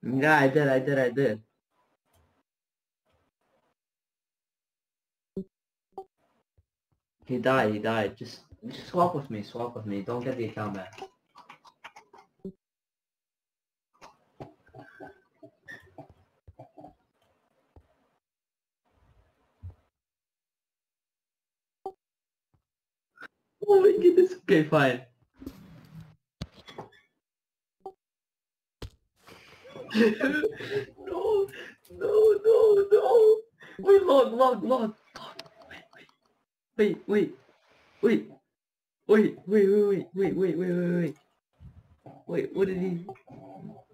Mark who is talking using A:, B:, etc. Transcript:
A: Yeah, I did. He died. Just swap with me. Don't get the account back. Oh my goodness. Okay, fine. No. Wait, log. Wait. Wait, what did he...